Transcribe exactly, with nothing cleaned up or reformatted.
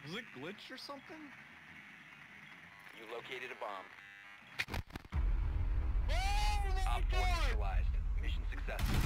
Was it glitched or something? You located a bomb. Oh my Op four god! neutralized. Mission successful.